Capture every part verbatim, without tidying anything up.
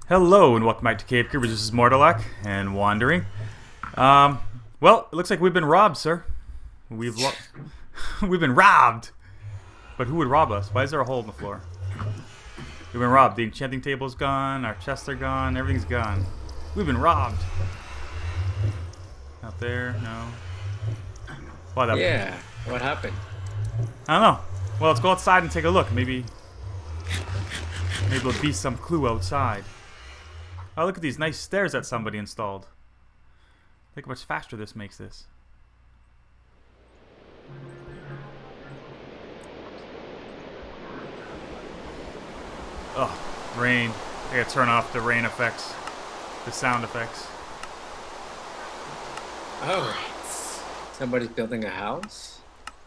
Hello and welcome back to Cave Creepers. This is Mordelack and Wandering. Um, well, it looks like we've been robbed, sir. We've lo we've been robbed. But who would rob us? Why is there a hole in the floor? We've been robbed. The enchanting table's gone. Our chests are gone. Everything's gone. We've been robbed. Out there, no. Why that? Yeah. What happened? I don't know. Well, let's go outside and take a look. Maybe, maybe there'll be some clue outside. Oh, look at these nice stairs that somebody installed. Look how much faster this makes this. Oh, rain. I gotta turn off the rain effects. The sound effects. Oh, somebody's building a house?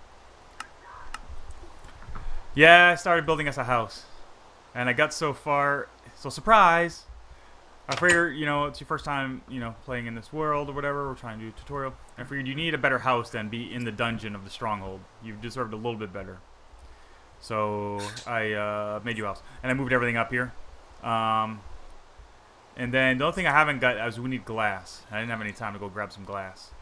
Yeah, I started building us a house. And I got so far, so surprise! I figured, you know, it's your first time, you know, playing in this world or whatever. We're trying to do a tutorial. I figured you need a better house than be in the dungeon of the stronghold. You deserved a little bit better. So I uh, made you a house. And I moved everything up here. Um, and then the only thing I haven't got is we need glass. I didn't have any time to go grab some glass.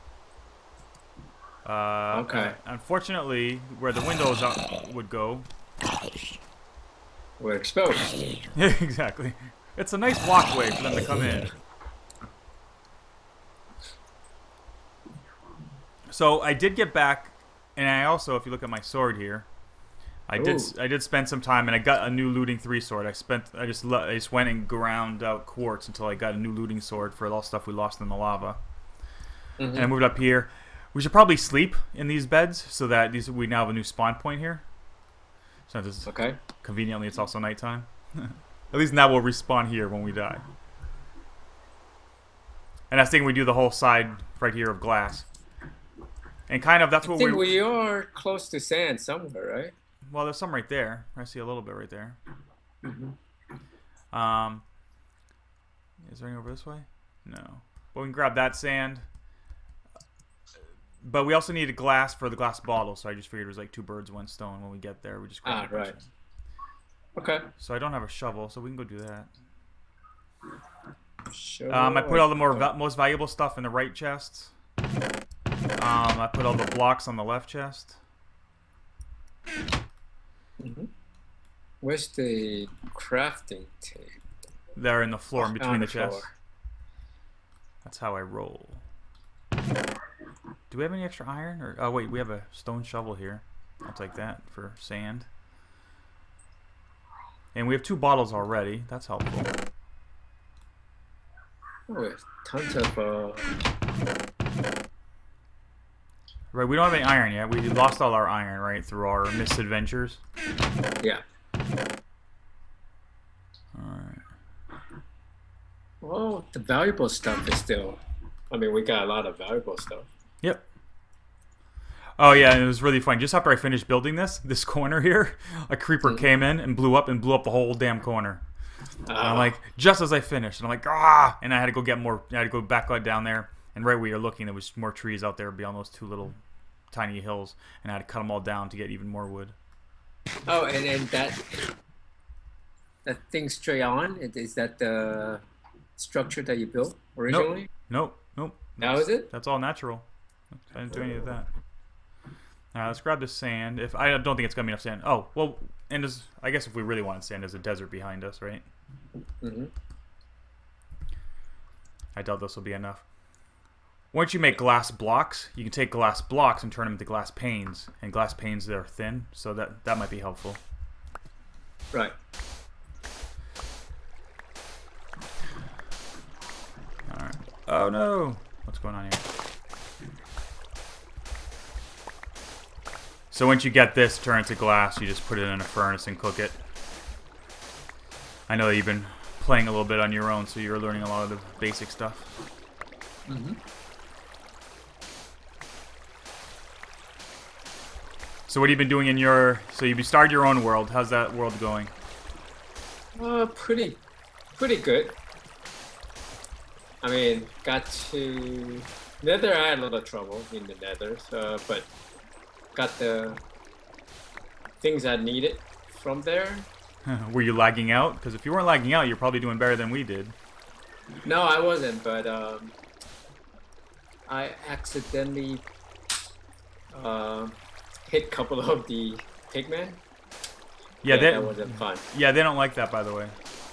Uh, okay. Unfortunately, where the windows would go... We're exposed. Yeah, exactly. It's a nice walkway for them to come in. So I did get back, and I also, if you look at my sword here, I Ooh. did I did spend some time, and I got a new looting three sword. I spent I just I just went and ground out quartz until I got a new looting sword for all stuff we lost in the lava. Mm-hmm. And I moved up here. We should probably sleep in these beds so that these we now have a new spawn point here. So this okay. Conveniently, it's also nighttime. At least now we'll respawn here when we die. And I was thinking we do the whole side right here of glass. And kind of, that's I what think we're... we are close to sand somewhere, right? Well, there's some right there. I see a little bit right there. Mm-hmm. Um, is there any over this way? No. But we can grab that sand. But we also need a glass for the glass bottle, so I just figured it was like two birds, one stone. When we get there, we just grab Ah, right. Person. Okay. So I don't have a shovel, so we can go do that. Sure. Um, I put all the more va most valuable stuff in the right chest. Um, I put all the blocks on the left chest. Mm-hmm. Where's the crafting table? They're in the floor, in between on the, the chests. floor. That's how I roll. Do we have any extra iron? Or oh wait, we have a stone shovel here. I'll take that for sand. And we have two bottles already. That's helpful. Oh, tons of uh. Right, we don't have any iron yet. We lost all our iron, right, through our misadventures. Yeah. Alright. Well, the valuable stuff is still... I mean, we got a lot of valuable stuff. Yep. Oh, yeah, and it was really fun. Just after I finished building this, this corner here, a creeper mm-hmm. came in and blew up and blew up the whole damn corner. Uh, and I'm like, just as I finished. And I'm like, ah! And I had to go get more... I had to go back down there. And right where you're looking, there was more trees out there beyond those two little tiny hills, and I had to cut them all down to get even more wood. Oh, and, and that that thing straight on, is that the structure that you built originally? Nope, nope. nope. That was it? That's all natural. I didn't do any of that. Now let's grab the sand. If I don't think it's gonna be enough sand. Oh, well, and there's, I guess if we really wanted sand, there's a desert behind us, right? Mm-hmm. I doubt this will be enough. Once you make glass blocks, you can take glass blocks and turn them into glass panes. And glass panes, they're thin, so that, that might be helpful. Right. Alright. Oh no! What's going on here? So once you get this turned into glass, you just put it in a furnace and cook it. I know that you've been playing a little bit on your own, so you're learning a lot of the basic stuff. Mm-hmm. So what have you been doing in your... So you started your own world. How's that world going? Uh, pretty, pretty good. I mean, got to... Nether, I had a little trouble in the Nether, so, but got the things I needed from there. Were you lagging out? Because if you weren't lagging out, you're probably doing better than we did. No, I wasn't, but um, I accidentally uh, hit a couple of the pigmen. Yeah, yeah they, that wasn't fun. Yeah, they don't like that, by the way.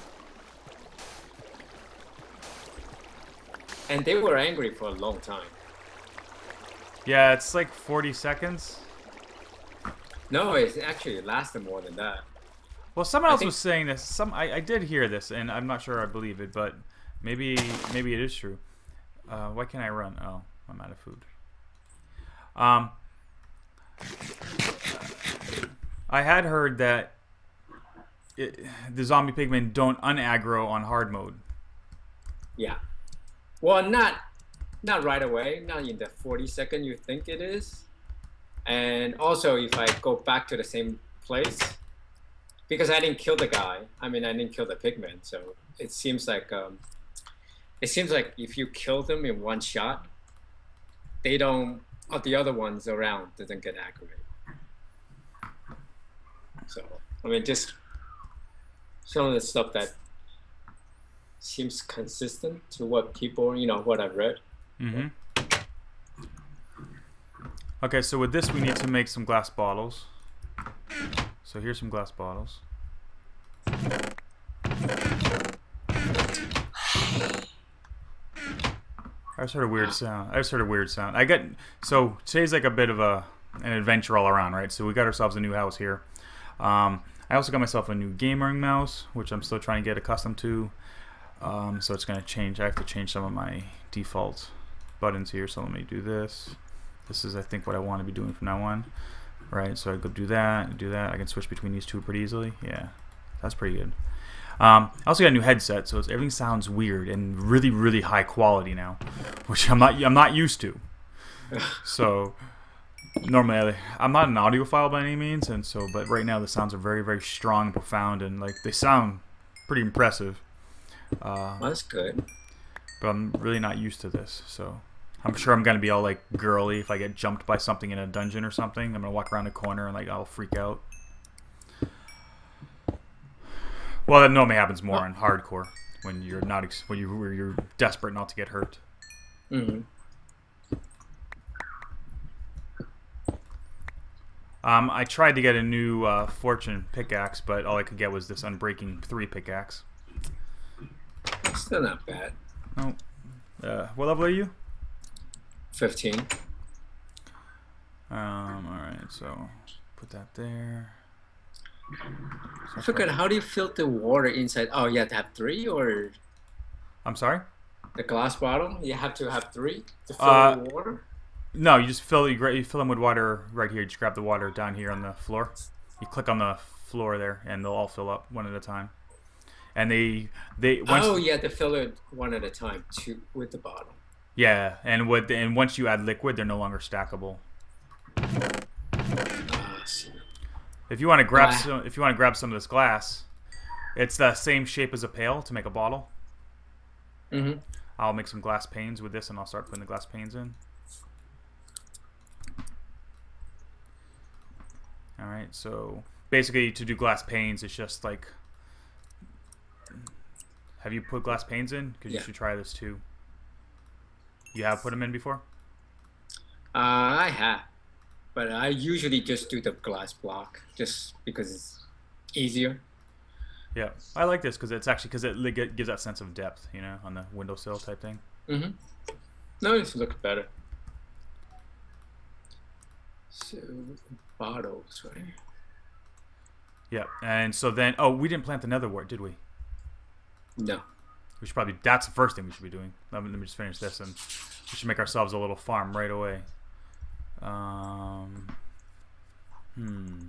And they were angry for a long time. Yeah, it's like forty seconds. No, it actually lasted more than that. Well, someone I else think... was saying this. Some I, I did hear this, and I'm not sure I believe it, but maybe maybe it is true. Uh, why can't I run? Oh, I'm out of food. Um, I had heard that it, the zombie pigmen don't unaggro on hard mode. Yeah. Well, not not right away. Not in the forty second you think it is. And also, if I go back to the same place, because I didn't kill the guy. I mean, I didn't kill the pigman, so it seems like um, it seems like if you kill them in one shot, they don't. Or the other ones around doesn't get aggravated. So I mean, just some of the stuff that seems consistent to what people, you know, what I've read. Mm-hmm. Okay, so with this, we need to make some glass bottles. So here's some glass bottles. I just heard a weird sound. I just heard a weird sound. I get so today's like a bit of a an adventure all around, right? So we got ourselves a new house here. Um, I also got myself a new gaming mouse, which I'm still trying to get accustomed to. Um, so it's gonna change. I have to change some of my default buttons here. So let me do this. This is, I think, what I want to be doing from now on, right? So I go do that, do that. I can switch between these two pretty easily. Yeah, that's pretty good. Um, I also got a new headset, so it's, everything sounds weird and really, really high quality now, which I'm not, I'm not used to. So normally, I, I'm not an audiophile by any means, and so, but right now the sounds are very, very strong and profound, and like they sound pretty impressive. Uh, That's good. But I'm really not used to this, so. I'm sure I'm gonna be all like girly if I get jumped by something in a dungeon or something. I'm gonna walk around the corner and like I'll freak out. Well, that normally happens more in hardcore when you're not ex when you when you're desperate not to get hurt. Mm-hmm. Um, I tried to get a new uh, fortune pickaxe, but all I could get was this Unbreaking three pickaxe. Still not bad. Oh, uh, what level are you? fifteen. Um, alright, so put that there. So I forgot, how do you filter water inside? Oh, you have to have three, or I'm sorry? the glass bottle? You have to have three to fill Uh, the water? No, you just fill you, gra you fill them with water right here. You just grab the water down here on the floor. You click on the floor there, and they'll all fill up one at a time. And they they once Oh, you have to fill it one at a time too with the bottle. Yeah, and with and once you add liquid, they're no longer stackable. Ah, see. If you want to grab Ah. some, if you want to grab some of this glass, it's the same shape as a pail to make a bottle. Mm-hmm. I'll make some glass panes with this, and I'll start putting the glass panes in. All right, so basically, to do glass panes, it's just like. Have you put glass panes in? Because Yeah. you should try this too. You have put them in before? Uh, I have, but I usually just do the glass block just because it's easier. Yeah, I like this because it's actually because it li- gives that sense of depth, you know, on the windowsill type thing. Mm-hmm. No, it looks better. So bottles, right? Yeah, and so then, oh, we didn't plant the nether wart, did we? No. We should probably, that's the first thing we should be doing. Let me, let me just finish this, and we should make ourselves a little farm right away. Um, hmm.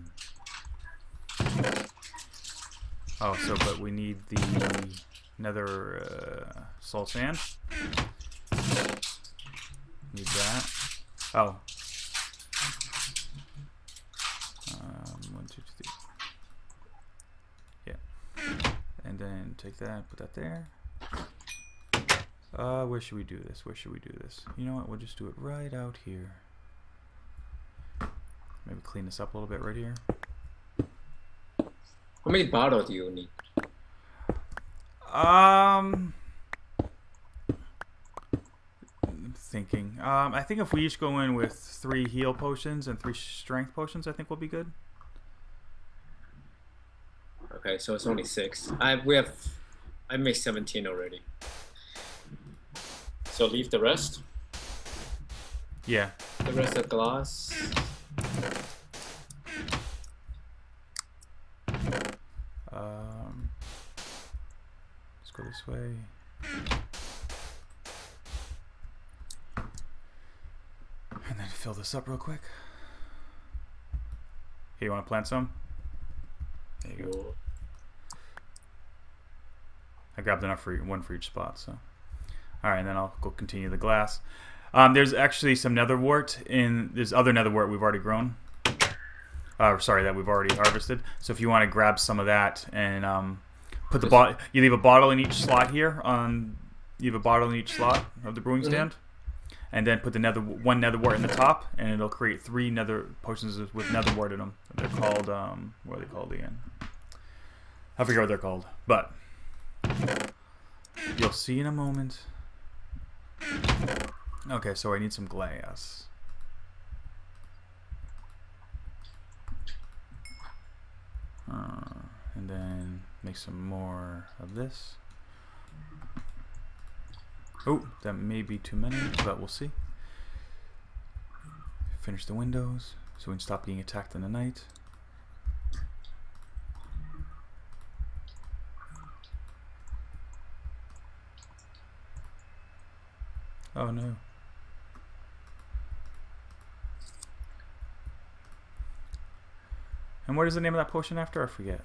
Oh, so, but we need the nether uh, soul sand. Need that. Oh. Um, one, two, three. Yeah. And then take that, put that there. Uh, where should we do this? Where should we do this? You know what? We'll just do it right out here. Maybe clean this up a little bit right here. How many bottles do you need? Um, I'm thinking. Um, I think if we each go in with three heal potions and three strength potions, I think we'll be good. Okay, so it's only six. I we have. I made seventeen already. So leave the rest. Yeah. The rest of the glass. Um, let's go this way. And then fill this up real quick. Hey, you want to plant some? There you go. I grabbed enough for one for each spot, so. All right, and then I'll go continue the glass. Um, there's actually some nether wart in. There's other nether wart we've already grown. Uh, sorry, that we've already harvested. So if you want to grab some of that and um, put the bottle, you leave a bottle in each slot here. On you have a bottle in each slot of the brewing stand, mm-hmm. and then put the nether one nether wart in the top, and it'll create three nether potions with nether wart in them. They're called um, what are they called again? I forget what they're called, but you'll see in a moment. Okay, so I need some glass. Uh, and then make some more of this. Oh, that may be too many, but we'll see. Finish the windows so we can stop being attacked in the night. Oh no. And what is the name of that potion after? I forget.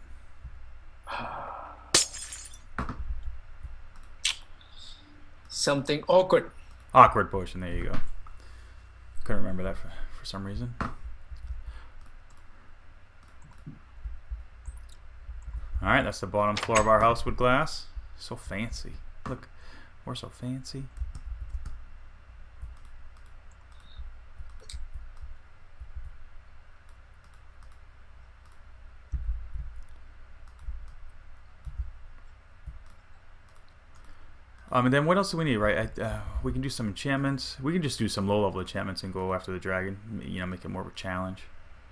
Something awkward. Awkward potion, there you go. Couldn't remember that for, for some reason. Alright, that's the bottom floor of our house with glass. So fancy. Look, we're so fancy. Um, and then what else do we need, right? Uh, we can do some enchantments. We can just do some low-level enchantments and go after the dragon. You know, make it more of a challenge.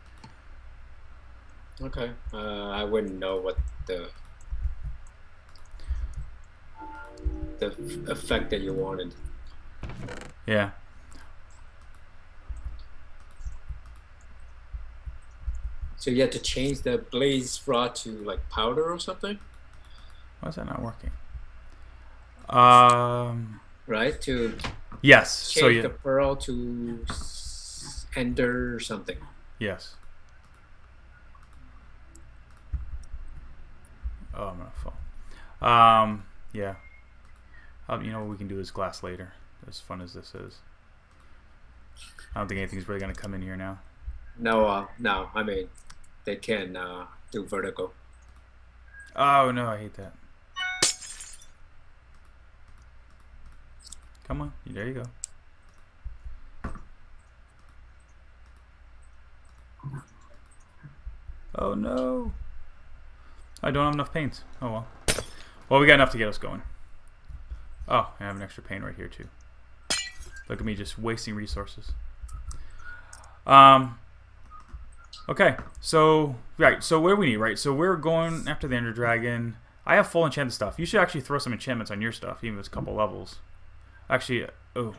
Okay. Uh, I wouldn't know what the the effect that you wanted. Yeah. So you had to change the blaze rod to like powder or something? Why is that not working? Um. Right, to yes. change So yeah. the pearl to ender or something. Yes. Oh, I'm gonna fall. Um. Yeah. Um, you know what, we can do this glass later. As fun as this is. I don't think anything's really gonna come in here now. No, uh, no. I mean, they can uh, do vertical. Oh no, I hate that. Come on, there you go. Oh no. I don't have enough paint. Oh well. Well, we got enough to get us going. Oh, I have an extra paint right here too. Look at me just wasting resources. Um. Okay, so right, so what do we need, right? So we're going after the Ender Dragon. I have full enchanted stuff. You should actually throw some enchantments on your stuff, even if it's a couple levels. Actually, oh.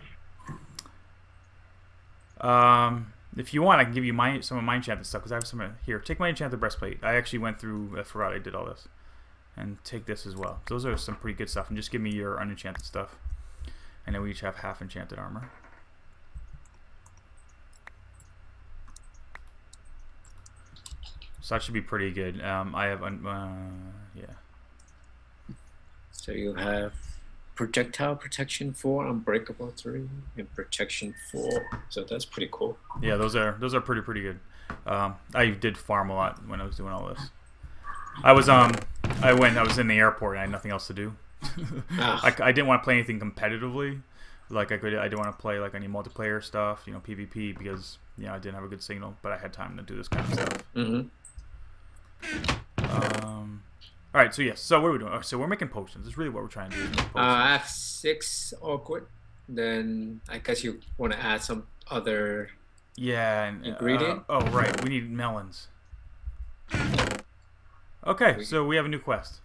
Um, if you want, I can give you my some of my enchanted stuff because I have some here. Take my enchanted breastplate. I actually went through. I forgot I did all this, and take this as well. Those are some pretty good stuff. And just give me your unenchanted stuff, and then we each have half enchanted armor. So that should be pretty good. Um, I have, un uh, yeah. So you have projectile protection four, unbreakable three, and protection four. So that's pretty cool. Yeah, those are those are pretty pretty good. Um, I did farm a lot when I was doing all this. I was um, I went. I was in the airport. And I had nothing else to do. ah. I, I didn't want to play anything competitively. Like I could, I didn't want to play like any multiplayer stuff, you know, PvP, because you know I didn't have a good signal. But I had time to do this kind of stuff. Mm-hmm. Um, all right. So yes. So what are we doing? Oh, so we're making potions. That's really what we're trying to do. Is make Uh, I have six awkward. Then I guess you want to add some other yeah. And, ingredient. Uh, oh right. We need melons. Okay. We, so we have a new quest.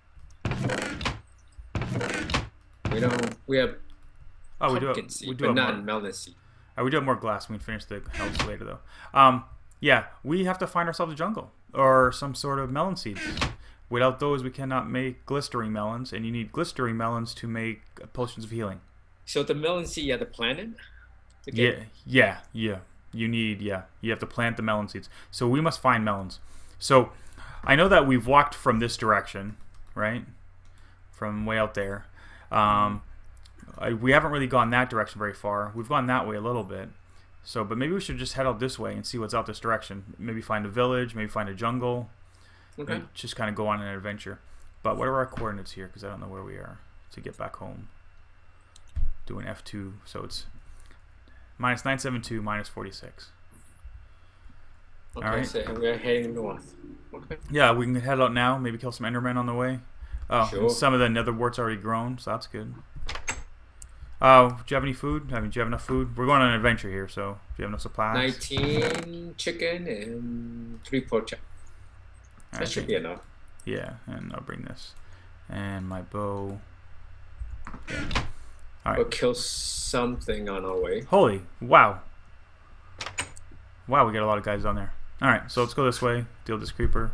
We don't. We have. Oh, we do. Have, seed, we do but have not more. melon seed. Uh, we do have more glass. We can finish the house later though. Um, yeah. We have to find ourselves a jungle or some sort of melon seeds. Without those, we cannot make glistering melons, and you need glistering melons to make potions of healing. So the melon seed, you have to plant it? Yeah, yeah, yeah. You need, yeah. You have to plant the melon seeds. So we must find melons. So I know that we've walked from this direction, right? From way out there. Um, I, we haven't really gone that direction very far. We've gone that way a little bit. So, but maybe we should just head out this way and see what's out this direction. Maybe find a village, maybe find a jungle. Okay. Maybe just kind of go on an adventure. But what are our coordinates here? Because I don't know where we are to get back home. Doing F two, so it's minus nine seven two, minus forty-six. Okay, all right. So we're heading north. Okay. Yeah, we can head out now. Maybe kill some Endermen on the way. Oh, Sure. and some of the nether warts already grown, so that's good. Oh, do you have any food? I mean, do you have enough food? We're going on an adventure here, so do you have enough supplies? nineteen chicken and three pork chop. That Right, should be enough. Yeah, and I'll bring this. And my bow. Yeah. All right. We'll kill something on our way. Holy, wow. Wow, we got a lot of guys down there. All right, so let's go this way. Deal with this creeper.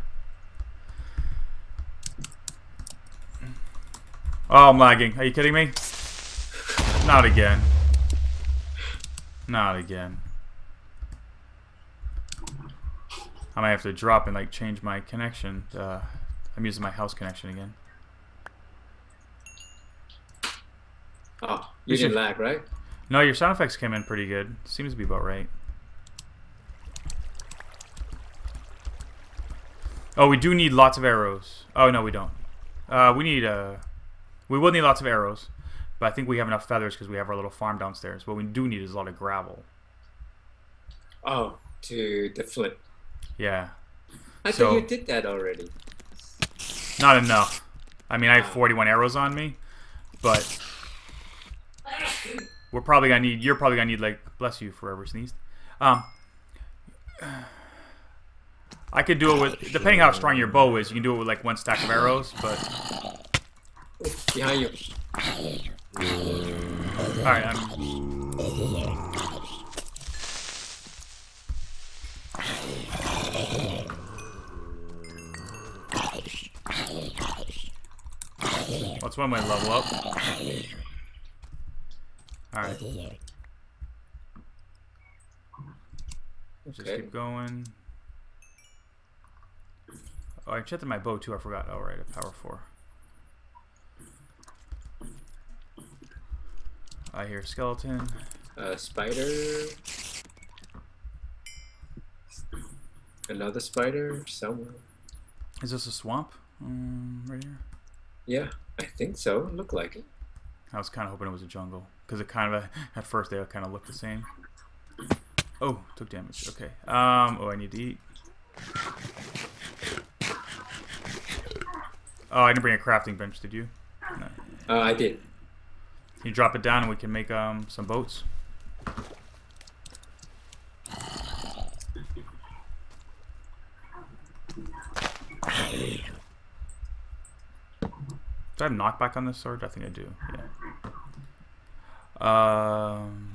Oh, I'm lagging. Are you kidding me? Not again. Not again. I might have to drop and like change my connection. Uh, I'm using my house connection again. Oh, you You didn't should- lag, right? No, your sound effects came in pretty good. Seems to be about right. Oh, we do need lots of arrows. Oh, no, we don't. Uh, we need, uh... We will need lots of arrows. But I think we have enough feathers because we have our little farm downstairs. What we do need is a lot of gravel. Oh, to the flint. Yeah. I So- thought you did that already. Not enough. I mean, I have forty-one arrows on me. But... We're probably gonna need... You're probably gonna need, like... Bless you, forever sneezed. Um... I could do it with... Depending how strong your bow is, you can do it with, like, one stack of arrows, but... Behind you. Alright, I'm... What's one way to level up? Alright. Just Okay. keep going. Oh, I checked my bow too, I forgot. Oh, right, a power four. I hear a skeleton. A spider. Another spider somewhere. Is this a swamp? Um, right here? Yeah, I think so. Look like it. I was kind of hoping it was a jungle. Because it kind of, at first they kind of looked the same. Oh, took damage. Okay. Um, oh, I need to eat. Oh, I didn't bring a crafting bench, did you? No. Uh, I did. Can you drop it down and we can make um some boats? Do I have knockback on this sword? I think I do. Yeah. Um.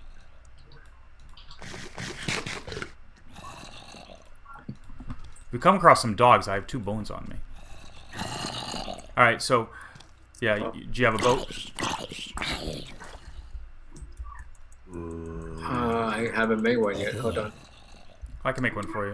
We come across some dogs. I have two bones on me. All right, so yeah, Oh. do you have a boat? Uh, I haven't made one yet. Hold on. I can make one for you.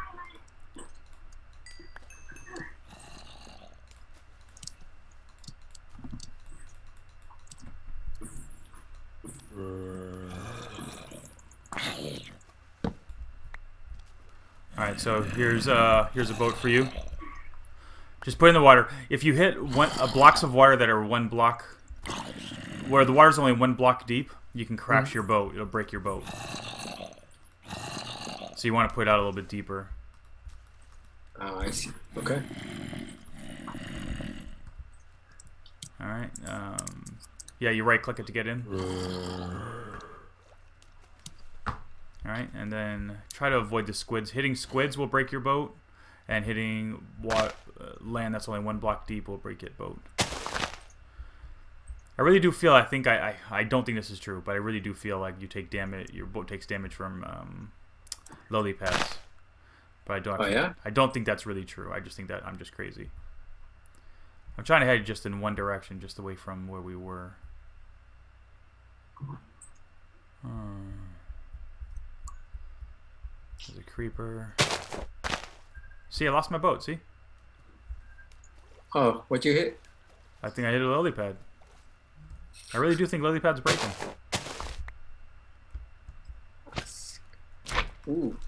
Alright, so here's uh here's a boat for you. Just put it in the water. If you hit one uh, blocks of water that are one block, where the water's only one block deep, you can crash your boat. It'll break your boat. So you want to put it out a little bit deeper. Oh, I see. Okay. All right. Um, yeah, you right click it to get in. All right, and then try to avoid the squids. Hitting squids will break your boat, and hitting wa uh, land that's only one block deep will break your boat. I really do feel. I think I, I. I don't think this is true, but I really do feel like you take damage. Your boat takes damage from um, lily pads. But I don't. Oh, yeah? I don't think that's really true. I just think that I'm just crazy. I'm trying to head just in one direction, just away from where we were. Hmm. There's a creeper. See, I lost my boat. See? Oh, what'd you hit? I think I hit a lily pad. I really do think lily pad's breaking. Ooh.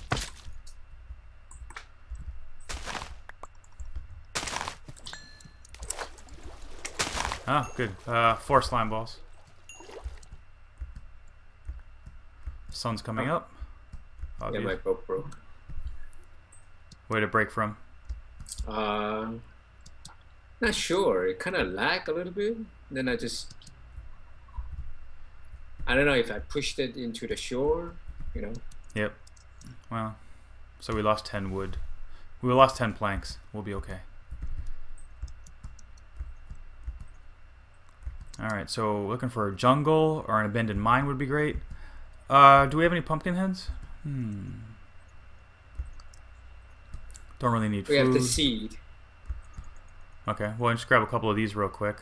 Ah, good. Uh, four slime balls. Sun's coming up. Yeah, my boat broke. Where to break from? Uh, not sure. It kind of lagged a little bit. Then I just, I don't know if I pushed it into the shore, you know. Yep. Well, so we lost ten wood. We lost ten planks. We'll be okay. Alright, so looking for a jungle or an abandoned mine would be great. Uh, do we have any pumpkin heads? Hmm. Don't really need We food. have the seed. Okay, well, just grab a couple of these real quick.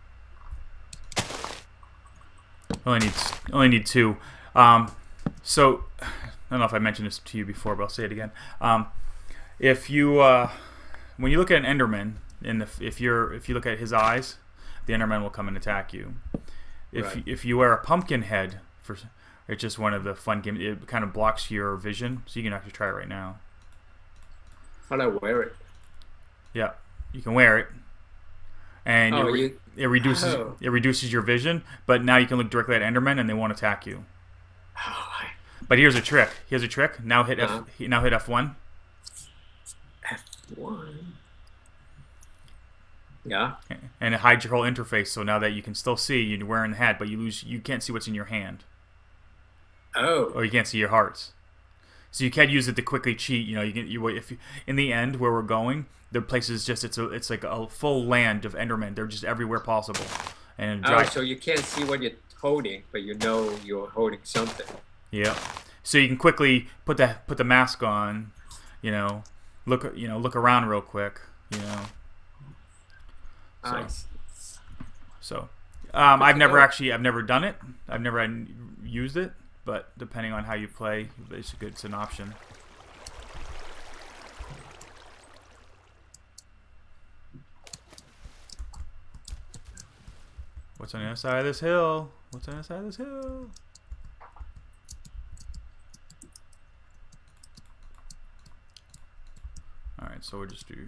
Only need only need two. Um, so I don't know if I mentioned this to you before, but I'll say it again. Um, if you uh, when you look at an Enderman, in the if you're if you look at his eyes, the Enderman will come and attack you. If Right. if you wear a pumpkin head, for it's just one of the fun games. It kind of blocks your vision, so you can actually try it right now. How do I wear it? Yeah, you can wear it, and Oh, it, re you- it reduces Oh. it reduces your vision. But now you can look directly at Endermen, and they won't attack you. Oh, I- But here's a trick. Here's a trick. Now hit Uh-huh. F. Now hit F one. F one. Yeah. And it hides your whole interface. So now that you can still see, you're wearing the hat, but you lose. You can't see what's in your hand, Oh. or you can't see your hearts. So you can't use it to quickly cheat. You know, you can. You if you, in the end where we're going, the place is just it's a it's like a full land of Endermen. They're just everywhere possible. And Oh, dry, so you can't see what you're holding, but you know you're holding something. yeah. So you can quickly put the put the mask on. You know, look you know look around real quick. You know. So. Nice. So, um, I've to never know. actually, I've never done it. I've never had- used it, but depending on how you play, it's a good, it's an option. What's on the other side of this hill? What's on the other side of this hill? All right, so we'll just do.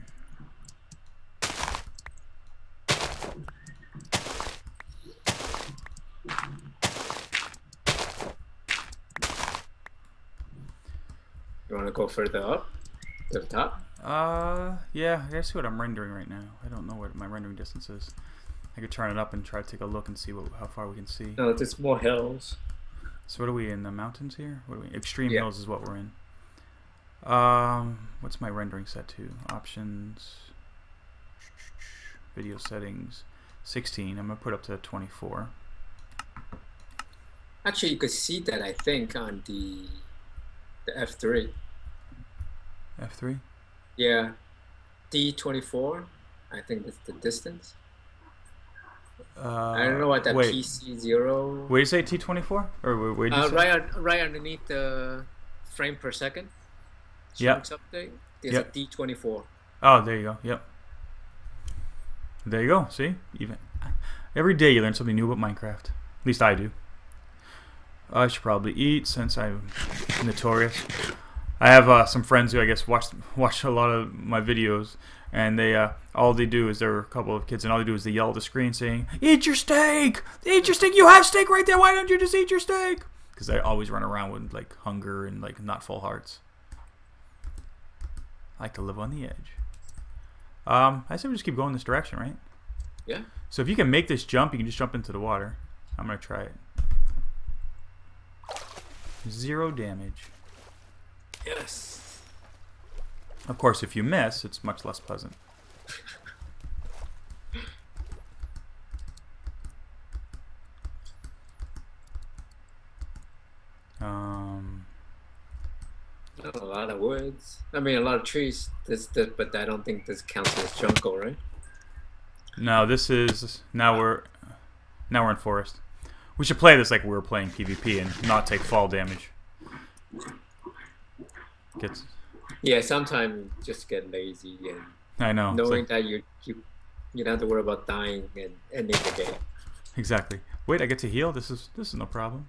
You want to go further up to the top? Uh, yeah, I gotta see what I'm rendering right now. I don't know what my rendering distance is. I could turn it up and try to take a look and see what, how far we can see. No, there's more hills. So what are we in the mountains here? What are we? Extreme Yeah. hills is what we're in. Um, what's my rendering set to? Options, video settings, sixteen. I'm gonna put up to twenty-four. Actually, you could see that, I think, on the the F three. F three. Yeah, D twenty-four. I think that's the distance. Uh, I don't know what that wait, P C zero. Where do you say T twenty-four? Or where, where did you Uh, say? right, on, right underneath the frame per second. Yeah. Strokes update. There's Yep. a D twenty-four. Oh, there you go. Yep. There you go. See, even every day you learn something new about Minecraft. At least I do. I should probably eat since I'm notorious. I have uh, some friends who I guess watch watch a lot of my videos, and they uh, all they do is there are a couple of kids, and all they do is they yell at the screen saying, "Eat your steak! Eat your steak! You have steak right there. Why don't you just eat your steak?" Because I always run around with like hunger and like not full hearts. I like to live on the edge. Um, I say we just keep going this direction, right? Yeah. So if you can make this jump, you can just jump into the water. I'm gonna try it. Zero damage. Yes. Of course, if you miss, it's much less pleasant. um. A lot of woods. I mean, a lot of trees. This, this, but I don't think this counts as jungle, right? No, this is now we're now we're in forest. We should play this like we were playing PvP and not take fall damage. Gets. Yeah, sometimes just get lazy and I know. knowing like, that you you you don't have to worry about dying and ending the game. Exactly. Wait, I get to heal. This is this is no problem.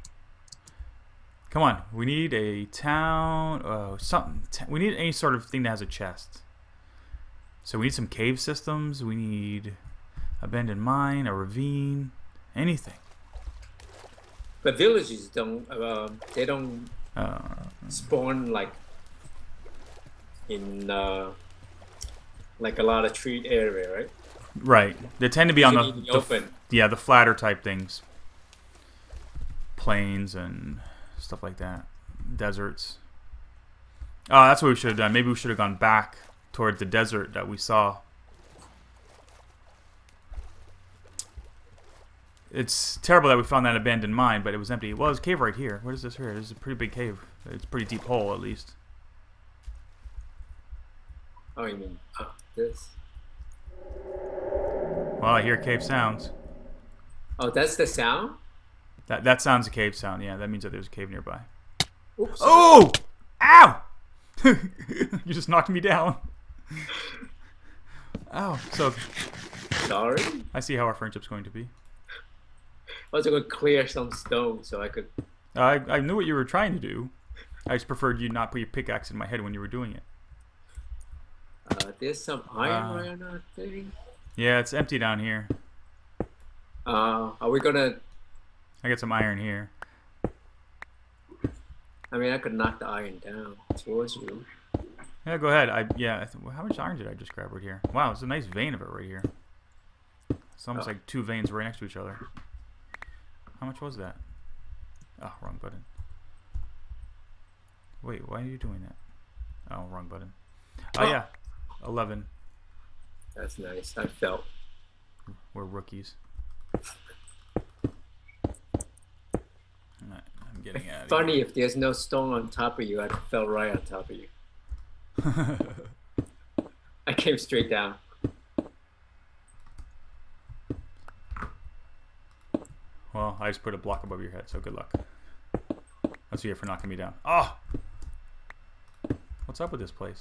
Come on, we need a town. Oh, something. We need any sort of thing that has a chest. So we need some cave systems. We need abandoned mine, a ravine, anything. But villages don't. Uh, they don't Uh, spawn like in uh, like a lot of tree area, right? right. They tend to be on the, Usually in the the open. yeah the flatter type things, plains and stuff like that, deserts. Oh, that's what we should have done. Maybe we should have gone back toward the desert that we saw. It's terrible that we found that abandoned mine, but it was empty. Well, there's a cave right here. What is this here? This is a pretty big cave. It's a pretty deep hole, at least. Oh, you mean oh, this? Well, I hear cave sounds. Oh, that's the sound. That that sounds a cave sound. Yeah, that means that there's a cave nearby. Oops. Oh! Ow! You just knocked me down. Ow. So, Sorry. I see how our friendship's going to be. I was going to clear some stone so I could. I, I knew what you were trying to do. I just preferred you not put your pickaxe in my head when you were doing it. Uh, there's some iron Uh, right now, I think. Yeah, it's empty down here. Uh, are we gonna? I got some iron here. I mean, I could knock the iron down towards you. Yeah, go ahead. I yeah. I th how much iron did I just grab right here? Wow, it's a nice vein of it right here. It's almost Oh. like two veins right next to each other. How much was that? Oh, wrong button. Wait, why are you doing that? Oh, wrong button. Oh, Oh. yeah. eleven. That's nice. I felt. We're rookies. Alright, I'm getting out of Funny if there's no stone on top of you, I fell right on top of you. here. I came straight down. Well, I just put a block above your head, so good luck. That's you for knocking me down. Oh! What's up with this place?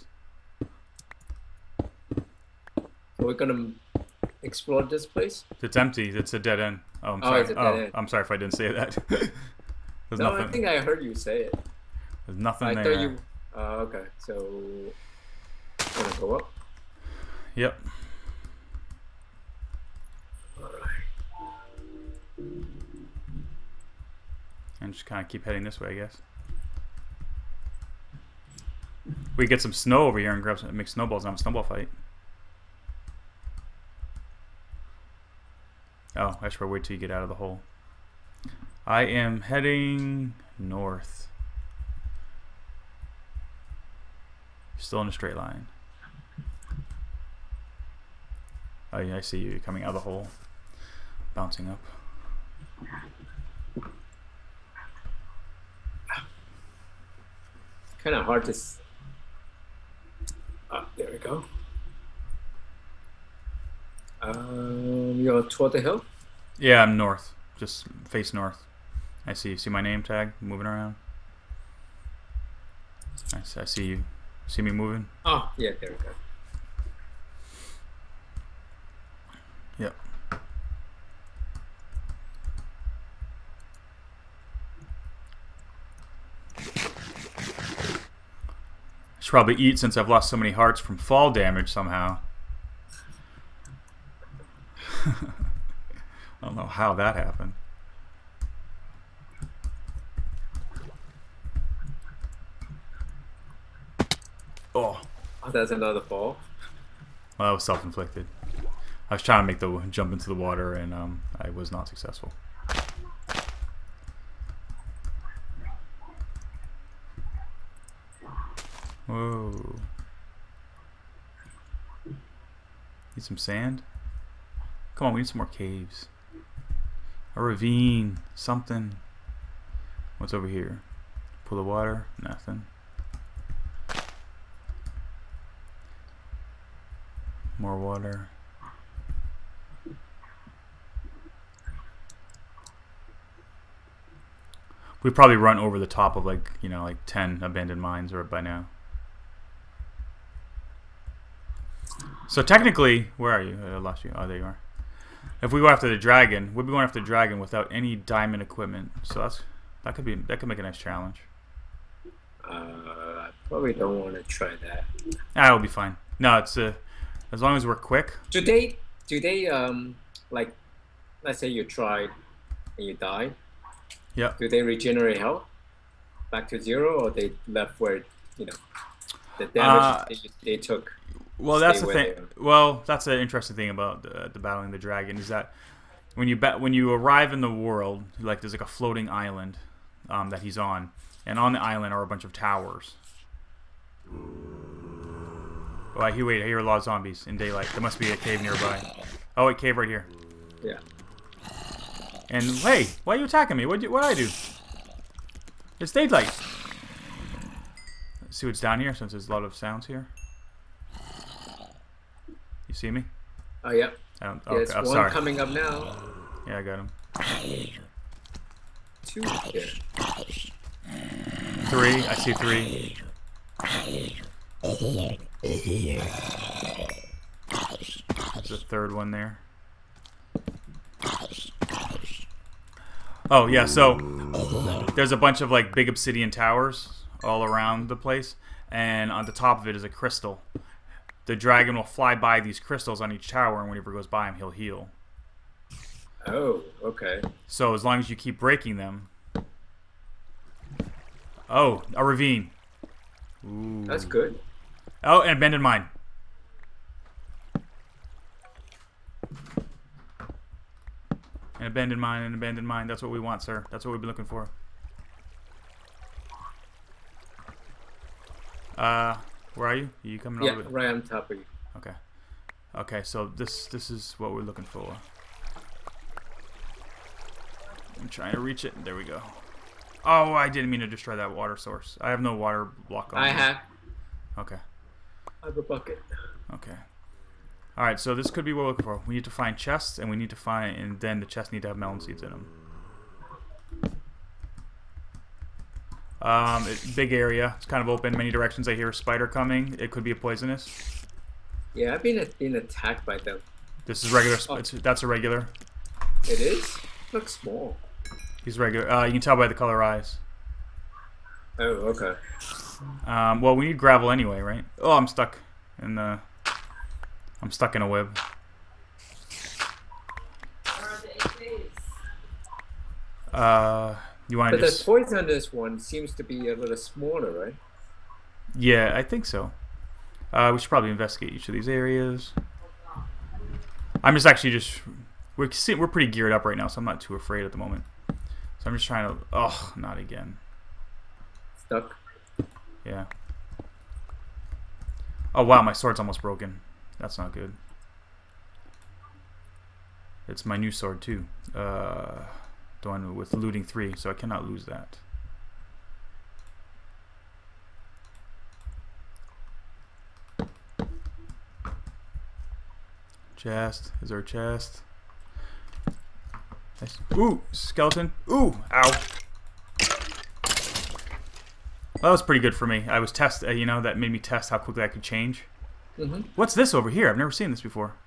Are we gonna explore this place? It's empty. It's a dead end. Oh, I'm Oh, sorry. it's a dead oh, end. I'm sorry if I didn't say that. There's No, nothing. I think I heard you say it. There's nothing I there. thought you. Uh, okay, so gonna go up. Yep. All right. And just kind of keep heading this way, I guess. We get some snow over here and grab some, make snowballs and have a snowball fight. Oh, I should wait till you get out of the hole. I am heading north. Still in a straight line. Oh yeah, I see you coming out of the hole. Bouncing up. Kind of hard to. S oh, there we go. Um, you're toward the hill. Yeah, I'm north. Just face north. I see you. See my name tag moving around? I see, I see you. See me moving? Oh, yeah, there we go. Yep. Should probably eat since I've lost so many hearts from fall damage somehow. I don't know how that happened. Oh, Oh, that's another fall. Well, that was self-inflicted. I was trying to make the jump into the water, and um, I was not successful. Whoa. Need some sand? Come on, we need some more caves. A ravine. Something. What's over here? Pool of water? Nothing. More water. We probably run over the top of like, you know, like ten abandoned mines or by now. So technically, where are you? I lost you. Oh, there you are. If we go after the dragon, we'll be going after the dragon without any diamond equipment. So that's that could be that could make a nice challenge. Uh, I probably don't want to try that. Ah, it'll be fine. No, it's uh, as long as we're quick. Do they? Do they? Um, like, let's say you tried and you died. Yeah. Do they regenerate health back to zero, or they left where you know the damage Uh, they, they took? Well, that's stay the where thing. they are? Well, that's the interesting thing about the, the battling the dragon is that when you bet when you arrive in the world, like there's like a floating island um, that he's on, and on the island are a bunch of towers. Oh, I hear wait, I hear a lot of zombies in daylight. There must be a cave nearby. Oh, wait, cave right here. Yeah. And hey, why are you attacking me? What what I do? It's daylight. Let's see what's down here since there's a lot of sounds here. You see me? Oh yeah. I don't, There's okay, I'm one sorry. coming up now. Yeah, I got him. Two here. Three. I see three. There's a third one there. Oh yeah, so there's a bunch of like big obsidian towers all around the place, and on the top of it is a crystal. The dragon will fly by these crystals on each tower, and whenever it goes by him, he'll heal. Oh, okay. So as long as you keep breaking them. Oh, a ravine. Ooh. That's good. Oh, an abandoned mine. An abandoned mine, an abandoned mine. That's what we want, sir. That's what we've been looking for. Uh, where are you? Are you coming Yeah, over? right on top of you. Okay. Okay, so this this is what we're looking for. I'm trying to reach it. There we go. Oh, I didn't mean to destroy that water source. I have no water block on I me. have. Okay. I have a bucket. Okay. All right, so this could be what we're looking for. We need to find chests, and we need to find, and then the chests need to have melon seeds in them. Um, it, big area. It's kind of open, many directions. I hear a spider coming. It could be a poisonous. Yeah, I've been been attacked by them. This is regular. Oh. It's, that's a regular. It is? Looks small. He's regular. Uh, you can tell by the color eyes. Oh, okay. Um, well, we need gravel anyway, right? Oh, I'm stuck in the. I'm stuck in a web. Uh, you want to But just? the poison on this one seems to be a little smaller, right? Yeah, I think so. Uh, we should probably investigate each of these areas. I'm just actually just we're we're pretty geared up right now, so I'm not too afraid at the moment. So I'm just trying to. Oh, not again. Stuck. Yeah. Oh wow, my sword's almost broken. That's not good. It's my new sword too. Uh, the one with looting three, so I cannot lose that. Chest. Is there a chest? Nice. Ooh, skeleton. Ooh, ow. Well, that was pretty good for me. I was test. Uh, you know, that made me test how quickly I could change. Mm-hmm. What's this over here? I've never seen this before.